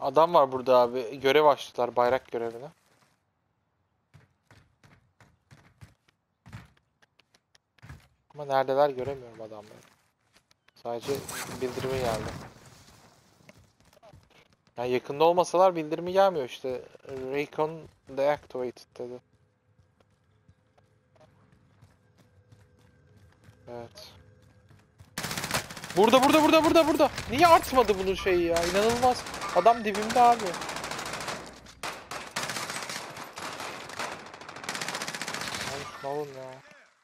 Adam var burada abi. Görev açtılar, bayrak görevine. Ama neredeler göremiyorum adamları. Sadece bildirimi geldi. Yani yakında olmasalar bildirimi gelmiyor işte. Recon deactivated dedi. Evet. Burada. Niye artmadı bunun şeyi ya? İnanılmaz. Adam dibimde abi. Abi şunu alın ya.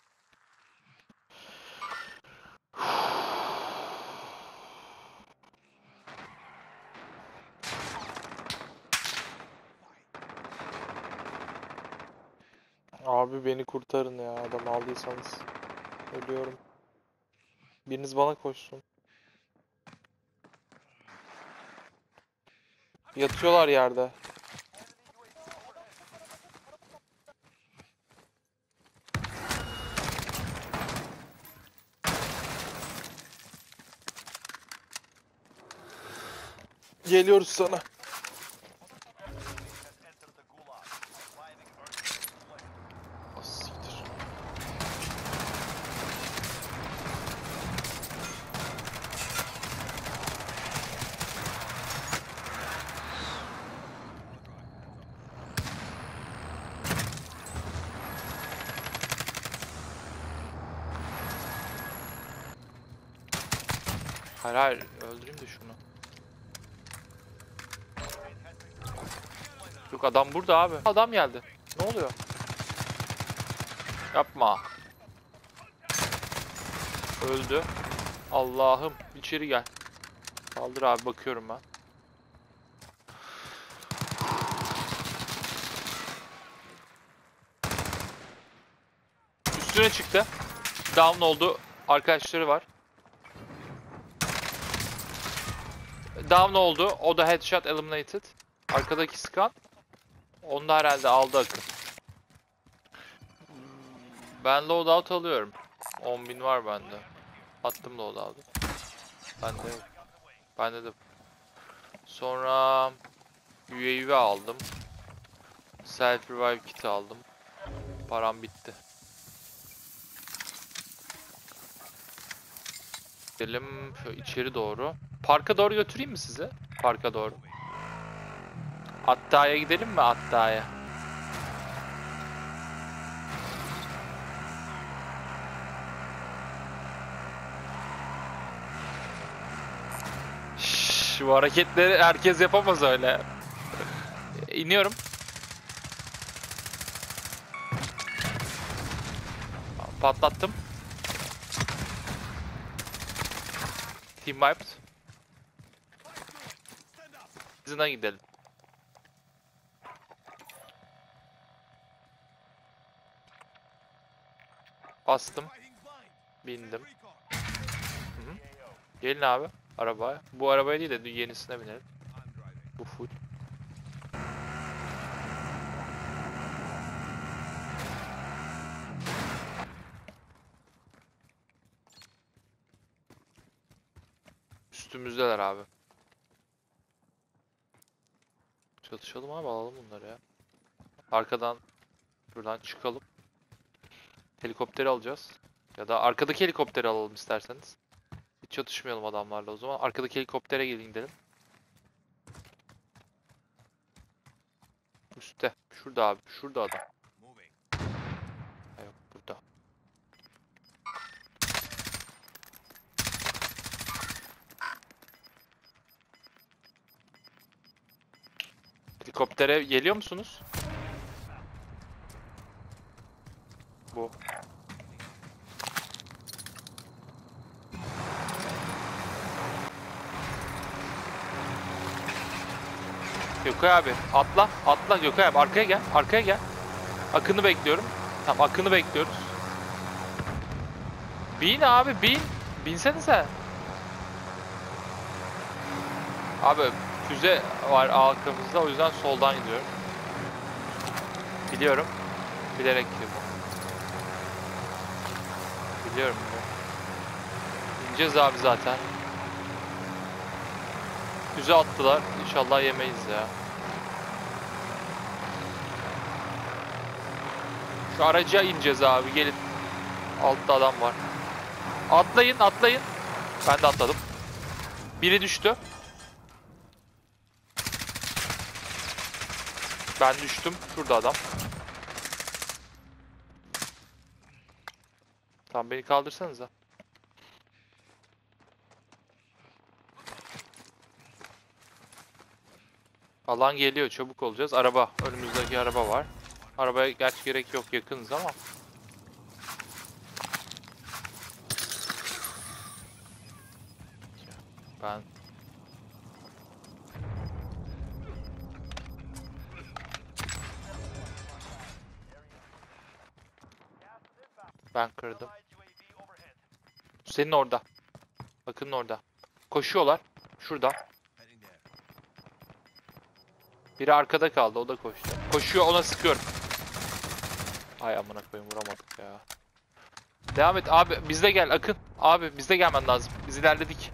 Abi beni kurtarın ya. Adam aldıysanız. Ölüyorum. Biriniz bana koşsun. Yatıyorlar yerde. Geliyoruz sana. Ah, siktir. Hayır, öldüreyim de şunu. Yok, adam burada abi. Adam geldi. Ne oluyor? Yapma. Öldü. Allah'ım, içeri gel. Kaldır abi, bakıyorum ben. Üstüne çıktı. Down oldu. Arkadaşları var. Down oldu. O da headshot eliminated. Arkadaki scan. Onu da herhalde aldı Akın. Ben loadout alıyorum. 10.000 var bende. Attım loadout'u. Bende de. Sonra UAV aldım. Self revive kit aldım. Param bitti. Gidelim şöyle içeri doğru. Parka doğru götüreyim mi sizi? Parka doğru. Atta'ya gidelim mi, Atta'ya? Bu hareketleri herkes yapamaz öyle. İniyorum. Patlattım. Team wiped. Hızına gidelim. Bastım. Bindim. Hı-hı. Gelin abi arabaya. Bu arabaya değil de yenisine binelim. Bu full. Üstümüzdeler abi. Çatışalım abi, alalım bunları ya. Arkadan şuradan çıkalım. Helikopteri alacağız. Ya da arkadaki helikopteri alalım isterseniz. Hiç çatışmayalım adamlarla o zaman. Arkadaki helikoptere gelin gidelim. Üstte. Şurada abi. Şurada adam. Ha, yok burada. Helikoptere geliyor musunuz? Bu. Gökay abi atla. Atla Gökay abi. Arkaya gel. Arkaya gel. Akın'ı bekliyorum. Tamam, Akın'ı bekliyoruz. Bin abi, bin. Binsenize. Abi füze var arkamızda, o yüzden soldan gidiyorum. Biliyorum. Bilerek gidiyorum. Biliyorum. İneceğiz abi zaten. Füze attılar. İnşallah yemeyiz ya. Şu araca ineceğiz abi. Gelin. Altta adam var. Atlayın, atlayın. Ben de atladım. Biri düştü. Ben düştüm. Şurada adam. Tamam, beni kaldırsanıza. Alan geliyor. Çabuk olacağız. Araba. Önümüzdeki araba var. Arabaya gerçi gerek yok. Yakınız ama. Ben kırdım. Senin orada. Bakın orada. Koşuyorlar. Şurada. Biri arkada kaldı. O da koştu. Koşuyor, ona sıkıyorum. Ay amına koyayım, vuramadık ya. Devam et abi, bizde gel Akın. Abi bizde gelmen lazım. Biz ilerledik.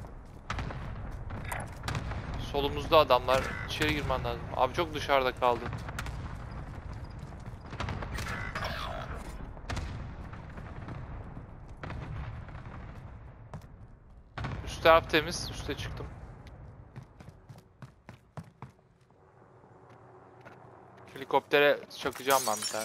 Solumuzda adamlar. İçeri girmen lazım. Abi çok dışarıda kaldın. Üst taraf temiz. Üste çıktım. Helikoptere çakacağım ben bir tane.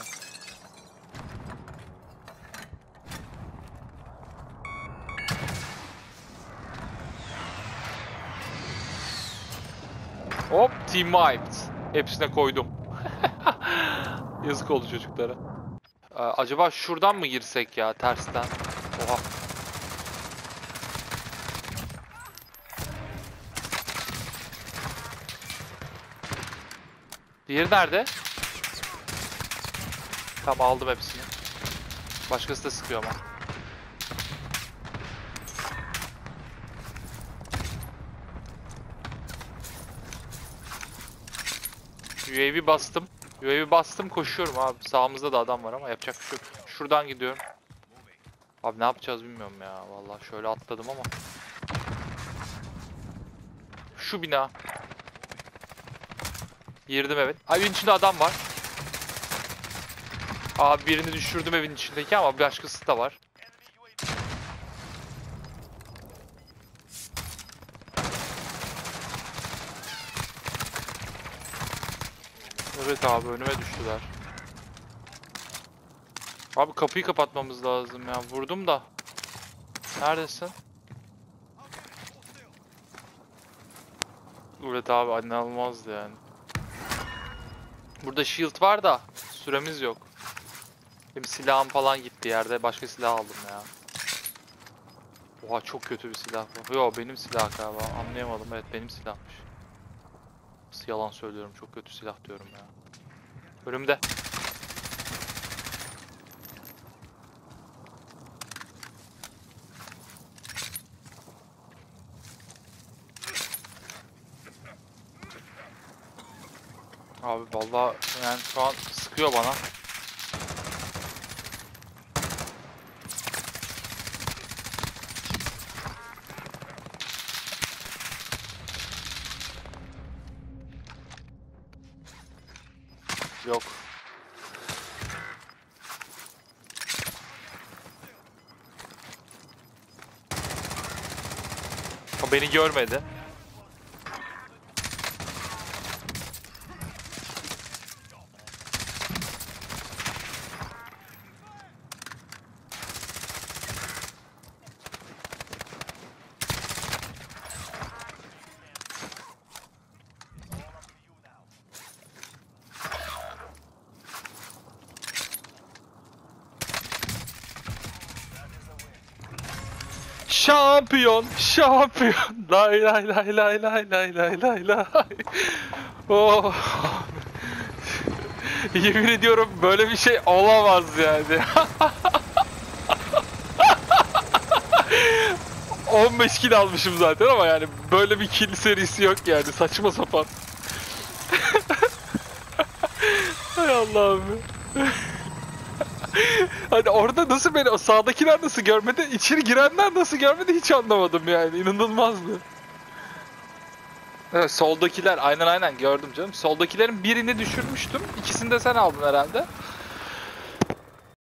Hop, team wiped. Hepsine koydum. Yazık oldu çocuklara. Acaba şuradan mı girsek ya, tersten? Oha. Diğeri nerede? Tamam, aldım hepsini. Başkası da sıkıyor ama. UAV bastım. UAV bastım, koşuyorum abi. Sağımızda da adam var ama yapacak bir şey yok. Şuradan gidiyorum. Abi ne yapacağız bilmiyorum ya. Vallahi şöyle atladım ama. Şu bina. Girdim evet. Ay, evin içinde adam var. Abi birini düşürdüm evin içindeki ama başkası da var. Evet abi, önüme düştüler. Abi kapıyı kapatmamız lazım ya. Vurdum da. Neredesin? Evet abi, inanılmazdı yani. Burada shield var da süremiz yok. Benim silahım falan gitti yerde. Başka silah aldım ya. Oha, çok kötü bir silah bu. Yo, benim silah galiba. Anlayamadım. Evet, benim silahmış. Nasıl yalan söylüyorum. Çok kötü silah diyorum ya. Önümde. Abi vallahi yani şu an sıkıyor bana. Yok. O beni görmedi. Şampiyon, şampiyon. Lay lay lay lay lay lay lay lay lay. Oh. Yemin ediyorum böyle bir şey olamaz yani. 15 kill almışım zaten ama yani böyle bir kill serisi yok yani, saçma sapan. Hay Allah'ım. Hani orada nasıl beni, o sağdakiler nasıl görmedi, içeri girenler nasıl görmedi hiç anlamadım yani, inanılmazdı. Evet, soldakiler aynen gördüm canım. Soldakilerin birini düşürmüştüm. İkisini de sen aldın herhalde.